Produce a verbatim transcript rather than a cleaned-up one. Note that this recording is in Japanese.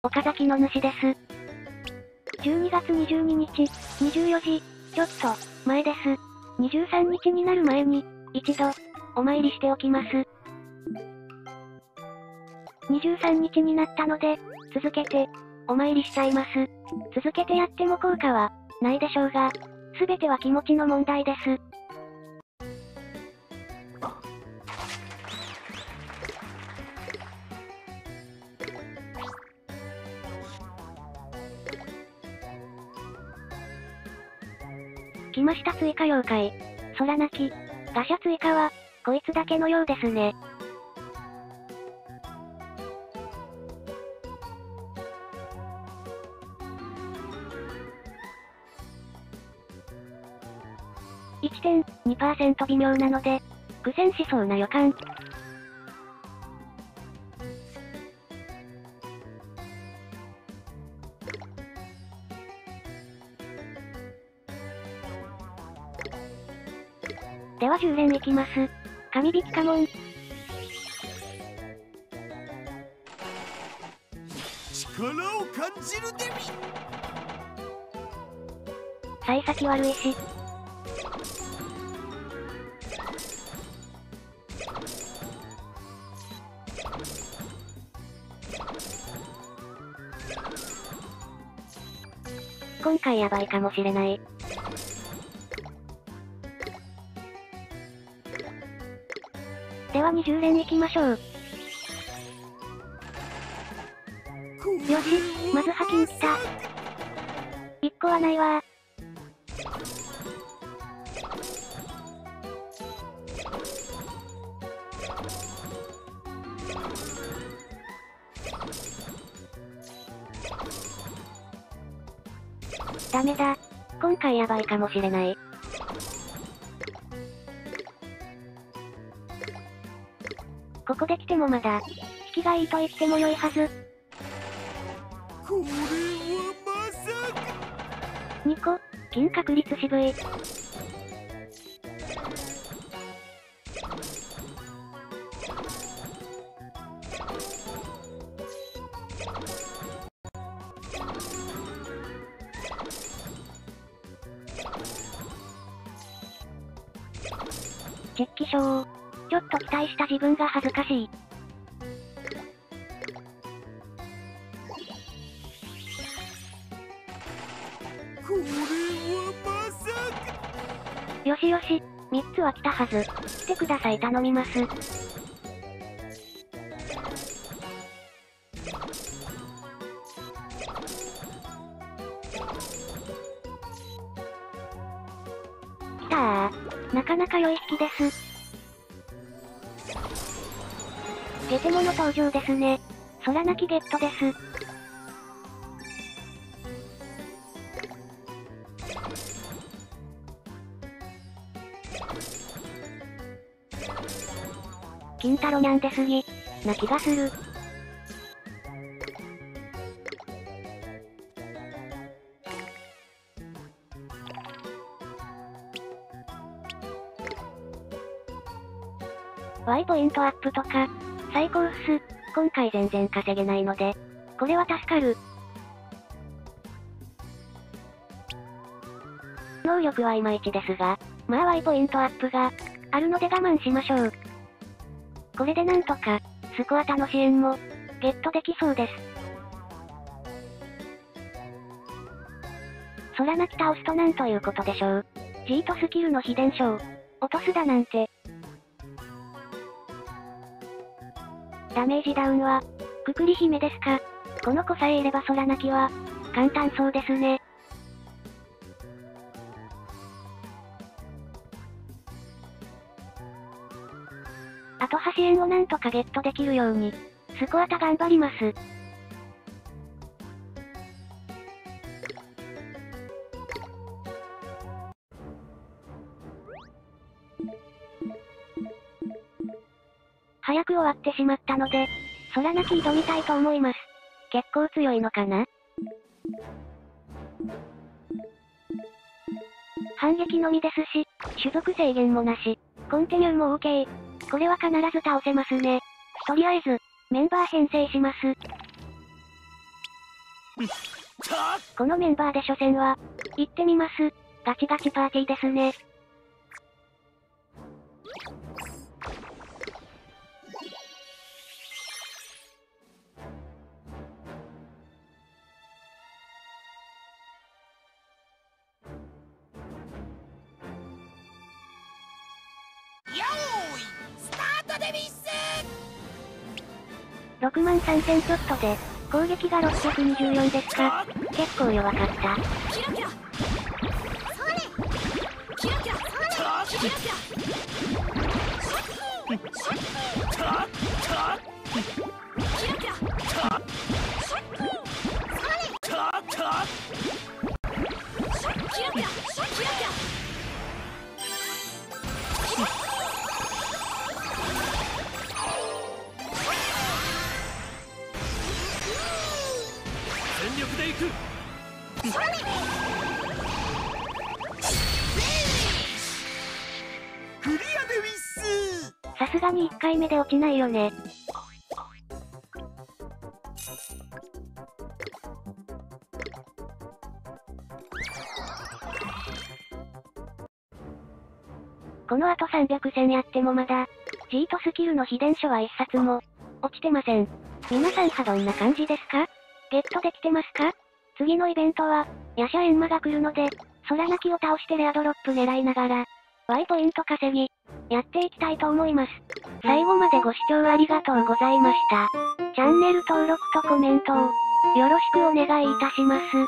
岡崎の主です。じゅうにがつにじゅうににち、にじゅうよじ、ちょっと、前です。にじゅうさんにちになる前に、一度、お参りしておきます。にじゅうさんにちになったので、続けて、お参りしちゃいます。続けてやっても効果は、ないでしょうが、すべては気持ちの問題です。来ました追加妖怪。空鳴き。ガシャ追加は、こいつだけのようですね。いってんにパーセント 微妙なので、苦戦しそうな予感。ではじゅう連いきます。神引き家紋。 力を感じるデビ。 幸先悪いし。今回やばいかもしれない。ではにじゅう連いきましょう。よし、まず破金来た。いっこはないわー。ダメだ。今回やばいかもしれない。ここで来てもまだ、引きがいいと言っても良いはず。 これはまさか。 にこ、金確率渋い。チェッキショー。ちょっと期待した自分が恥ずかしい。 これはまさか。 よしよし、みっつは来たはず。来てください頼みます。来たー。なかなか良い引きです。ゲテモノ登場ですね。空鳴きゲットです。金太郎にゃん出すぎ、な気がする。Y ポイントアップとか、最高っす。今回全然稼げないので、これは助かる。能力はいまいちですが、まあ Y ポイントアップが、あるので我慢しましょう。これでなんとか、スコアタの支援も、ゲットできそうです。空鳴き倒すとなんということでしょう。ジートスキルの秘伝書落とすだなんて。ダメージダウンは、くくり姫ですか。この子さえいれば空鳴きは、簡単そうですね。あとは支援をなんとかゲットできるように、スコアタ頑張ります。早く終わってしまったので、空鳴き挑みたいと思います。結構強いのかな？反撃のみですし、種族制限もなし、コンティニューも OK。これは必ず倒せますね。とりあえず、メンバー編成します。 このメンバーで初戦は、行ってみます。ガチガチパーティーですね。ろくまんさんぜんちょっとで、攻撃がろっぴゃくにじゅうよんですか。結構弱かった。キラキラそれキラキラそれキラキラキラキラ全力でいく。クリアでウィッス。 さすがにいっかいめで落ちないよね。この後さんびゃく戦やってもまだ、ジートスキルの秘伝書は一冊も、落ちてません。皆さんはどんな感じですか？ゲットできてますか？次のイベントは、夜叉エンマが来るので、空泣きを倒してレアドロップ狙いながら、ワイポイント稼ぎ、やっていきたいと思います。最後までご視聴ありがとうございました。チャンネル登録とコメントを、よろしくお願いいたします。